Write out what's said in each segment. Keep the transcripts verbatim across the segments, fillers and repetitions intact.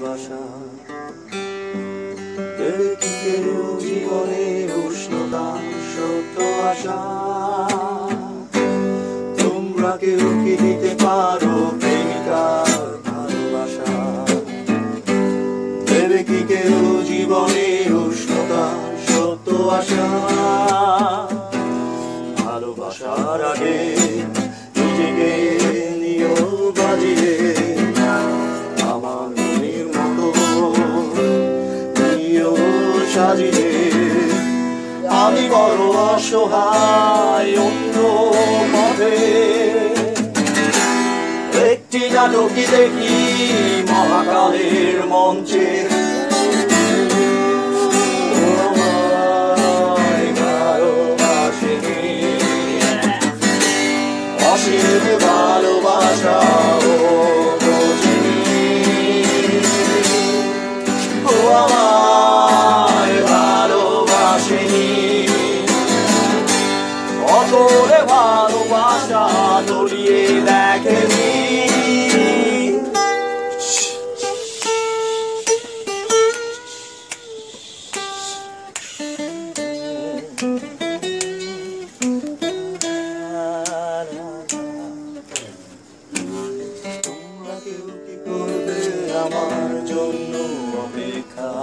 ভালোবাসা কেড়ে কি কেউ জীবনে উষ্ণতা সত্য আশা তোমরা কেউ কি দিতে পারো প্রেমিকার ভালোবাসা দেবে কি কেউ জীবনে উষ্ণতা সত্য আশা ভালোবাসার আগে নিজেকে নিও বাজিয়ে আমার মনের মতো নিও সাজিয়ে আমি বড় অসহায় অন্য পথে একটি নাটকই দেখি মহাকালের মঞ্চে অসীম ভালোবাসা ও বোঝেনি ও আমায় ভালোবাসেনি অতলে ভালোবাসা দলিয়ে দেখেনি আমার জন্য অপেক্ষা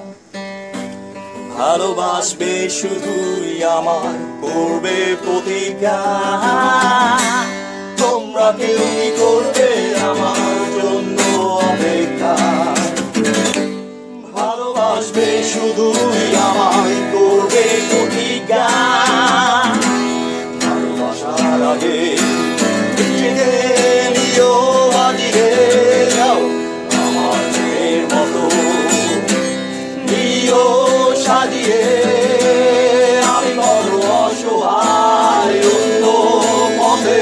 ভালোবাসবে শুধুই আমার করবে প্রতিজ্ঞা তোমরা কেউ কি করবে আমার জন্য অপেক্ষা ভালোবাসবে শুধুই আমায় করবে প্রতিজ্ঞা ভালোবাসার আগে নিজেকে নিও বাজিয়ে যাও আমার মনের মতো নিও সাজিয়ে আমি বড় অসহায় অন্য পথে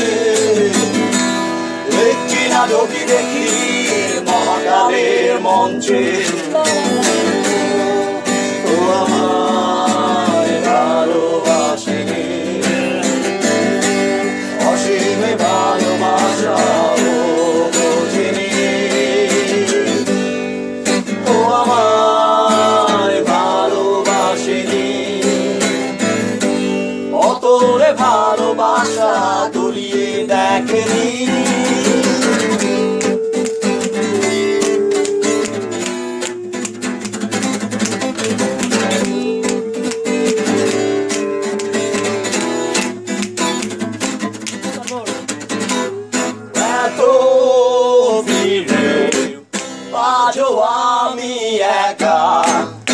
একটি নাটকই দেখি মহাকালের মঞ্চে ও আমায় ভালোবাসেনি অসীম ভালোবাসা ও বোঝেনি ও আমায় ভালোবাসেনি অতলে ভালোবাসা দলিয়ে দেখেনি এত ভিড়ে আজও আমি একা